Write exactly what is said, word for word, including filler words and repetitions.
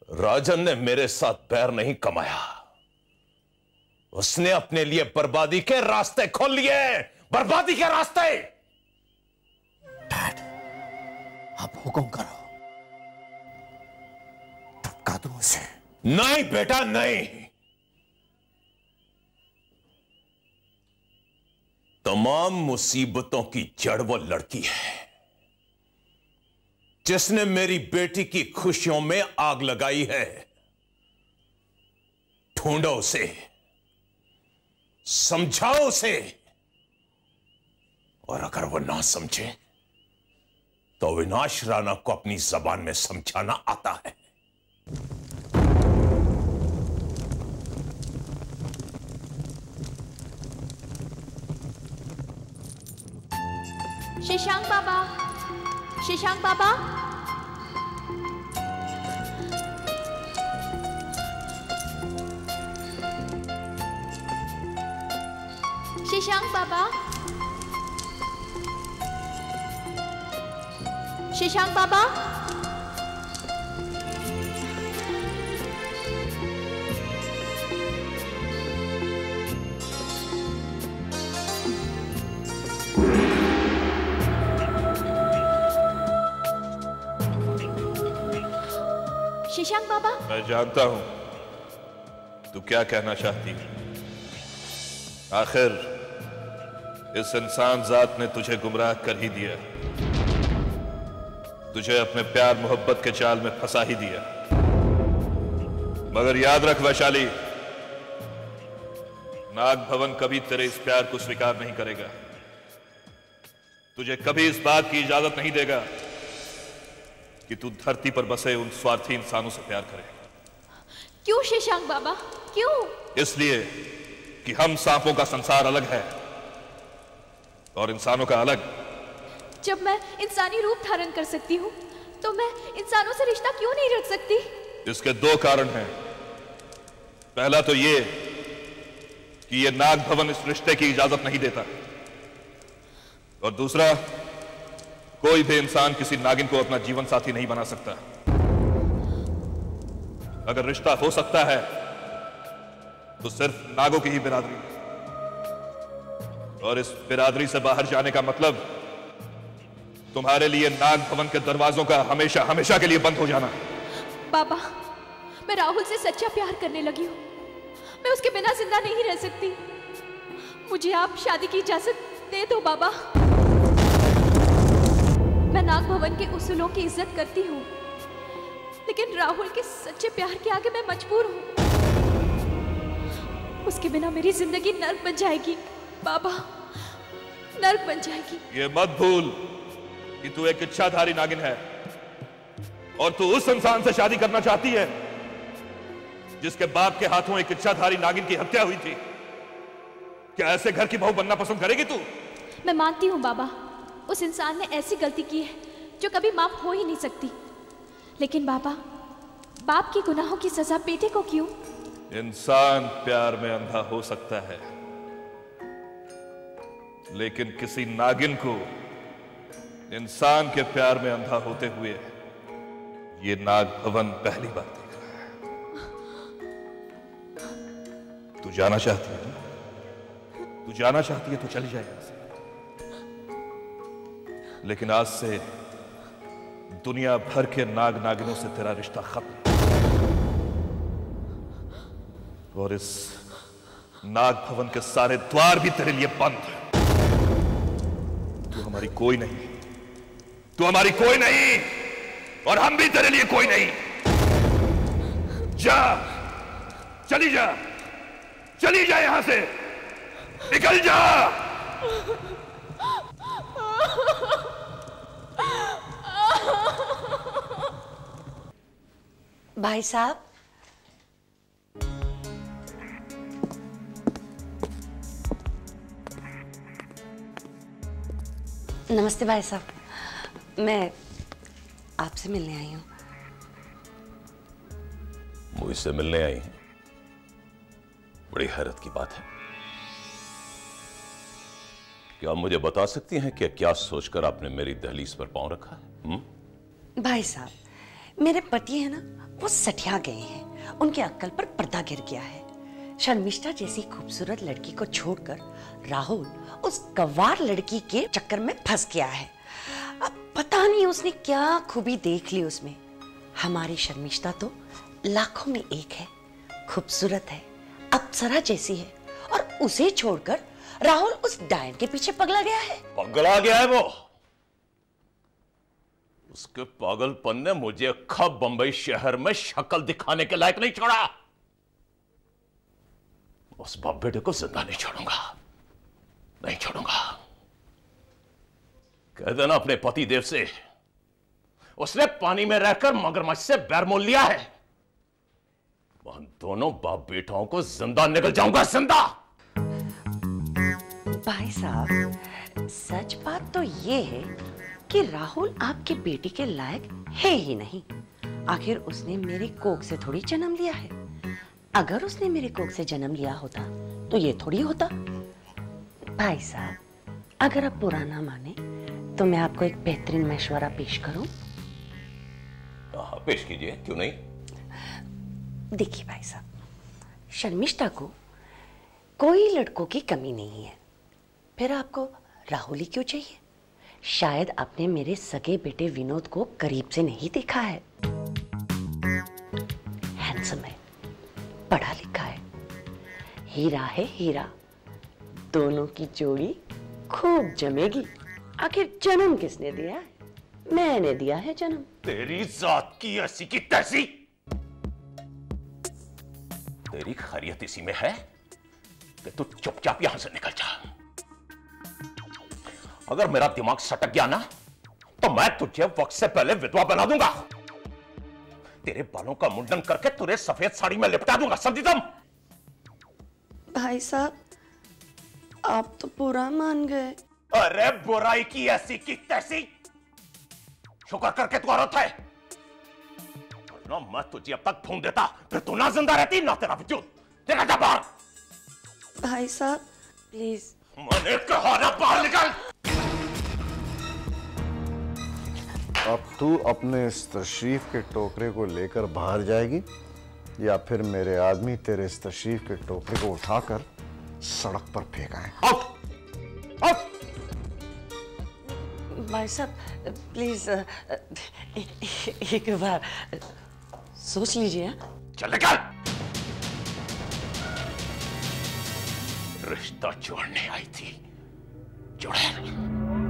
राजन ने मेरे साथ पैर नहीं कमाया, उसने अपने लिए बर्बादी के रास्ते खोल लिए। बर्बादी के रास्ते। डैड, आप हुक्म करो, धक्का दूं उसे। नहीं बेटा नहीं। तमाम मुसीबतों की जड़ वो लड़की है जिसने मेरी बेटी की खुशियों में आग लगाई है। ढूंढो उसे, समझाओ उसे, और अगर वो ना समझे तो अविनाश राणा को अपनी जबान में समझाना आता है। शशांक बाबा, शशांक बाबा, शशांक बाबा, शशांक बाबा, शशांक बाबा। मैं जानता हूं तू क्या कहना चाहती है। आखिर इस इंसान जात ने तुझे गुमराह कर ही दिया, तुझे अपने प्यार मोहब्बत के जाल में फंसा ही दिया। मगर याद रख वैशाली, नाग भवन कभी तेरे इस प्यार को स्वीकार नहीं करेगा, तुझे कभी इस बात की इजाजत नहीं देगा कि तू धरती पर बसे उन स्वार्थी इंसानों से प्यार करे। क्यों शशांक बाबा, क्यों? इसलिए कि हम सांपों का संसार अलग है और इंसानों का अलग। जब मैं इंसानी रूप धारण कर सकती हूँ तो मैं इंसानों से रिश्ता क्यों नहीं रख सकती? इसके दो कारण हैं। पहला तो ये कि ये नाग भवन इस रिश्ते की इजाजत नहीं देता, और दूसरा, कोई भी इंसान किसी नागिन को अपना जीवन साथी नहीं बना सकता। अगर रिश्ता हो सकता है तो सिर्फ नागों की ही बिरादरी, और इस बिरादरी से बाहर जाने का मतलब तुम्हारे लिए नाग भवन के दरवाजों का हमेशा हमेशा के लिए बंद हो जाना। बाबा, मैं राहुल से सच्चा प्यार करने लगी हूँ, मैं उसके बिना जिंदा नहीं रह सकती। मुझे आप शादी की इजाजत दे दो बाबा। मैं नाग भवन के उसूलों की इज्जत करती हूँ, लेकिन राहुल के सच्चे प्यार के आगे मैं मजबूर हूँ। उसके बिना मेरी जिंदगी नर्क बन जाएगी बाबा, नर्क बन जाएगी। ये मत भूल कि तू एक इच्छाधारी नागिन है, और तू उस इंसान से शादी करना चाहती है जिसके बाप के हाथों एक इच्छाधारी नागिन की हत्या हुई थी। क्या ऐसे घर की बहू बनना पसंद करेगी तू? मैं मानती हूँ बाबा, उस इंसान ने ऐसी गलती की है जो कभी माफ हो ही नहीं सकती, लेकिन बाबा, बाप की गुनाहों की सजा बेटे को क्यों? इंसान प्यार में अंधा हो सकता है, लेकिन किसी नागिन को इंसान के प्यार में अंधा होते हुए ये नाग भवन पहली बार देख रहा है। तू जाना चाहती है? तू जाना चाहती है तो चली जाए यहां से, लेकिन आज से दुनिया भर के नाग नागिनों से तेरा रिश्ता खत्म, और इस नाग भवन के सारे द्वार भी तेरे लिए बंद। तू हमारी कोई नहीं, तू हमारी कोई नहीं, और हम भी तेरे लिए कोई नहीं। जा, चली जा, चली जा यहां से, निकल जा। भाई साहब, नमस्ते भाई साहब, मैं आपसे मिलने आई हूँ। मुझसे मिलने आई हैं? बड़ी हैरत की बात है। क्या आप मुझे बता सकती हैं कि क्या सोचकर आपने मेरी दहलीज पर पांव रखा है? हुँ? भाई साहब, मेरे पति है ना, वो सठिया गए हैं, उनके अक्ल पर पर्दा गिर गया है। शर्मिष्ठा जैसी खूबसूरत लड़की को छोड़कर राहुल उस गंवार लड़की के चक्कर में फंस गया है। अब पता नहीं उसने क्या खूबी देख ली उसमें। हमारी शर्मिष्ठा तो लाखों में एक है, खूबसूरत है, अप्सरा जैसी है, और उसे छोड़कर राहुल उस डायन के पीछे पगला गया है। पगला गया है वो। उसके पागलपन ने मुझे खब बंबई शहर में शक्ल दिखाने के लायक नहीं छोड़ा। उस बाप बेटे को जिंदा नहीं छोड़ूंगा, नहीं छोड़ूंगा। कह देना अपने पति देव से, उसने पानी में रहकर मगरमच्छ से बैर मोल लिया है। उन दोनों बाप बेटाओं को जिंदा निकल जाऊंगा, जिंदा। भाई साहब, सच बात तो ये है कि राहुल आपके बेटी के लायक है ही नहीं। आखिर उसने मेरी कोख से थोड़ी जन्म लिया है। अगर उसने मेरे कोख से जन्म लिया होता तो ये थोड़ी होता। भाई साहब, अगर आप बुरा ना माने तो मैं आपको एक बेहतरीन मशवरा पेश करूं। हाँ, पेश कीजिए, क्यों नहीं। देखिए भाई साहब, शर्मिष्ठा को कोई लड़कों की कमी नहीं है, फिर आपको राहुल ही क्यों चाहिए? शायद आपने मेरे सगे बेटे विनोद को करीब से नहीं देखा है। हैंडसम है, पढ़ा लिखा है, हीरा है हीरा। दोनों की जोड़ी खूब जमेगी। आखिर जन्म किसने दिया है? मैंने दिया है जन्म। तेरी जात की ऐसी की तैसी। तेरी खैरियत इसी में है कि तू चुपचाप यहां से निकल जा। अगर मेरा दिमाग सटक गया ना तो मैं तुझे वक्त से पहले विधवा बना दूंगा। तेरे बालों का मुंडन करके तुझे सफेद साड़ी में लिपटा दूंगा, समझी तुम? भाई साहब, आप तो बुरा मान गए। अरे बुराई की ऐसी की तैसी। शुक्र करके तू औरत है, वरना मैं तुझे अब तक भून देता, फिर तू ना जिंदा रहती ना तेरा वजूद। तेरा जबान। भाई साहब प्लीज। मैंने कहा ना बाहर निकल। अब तू अपने इस तशरीफ के टोकरे को लेकर बाहर जाएगी या फिर मेरे आदमी तेरे इस तशरीफ के टोकरे को उठाकर सड़क पर फेंकाएं। Out, out. भाई साहब प्लीज एक बार सोच लीजिए। चल निकल। रिश्ता जोड़ने आई थी, जोड़े।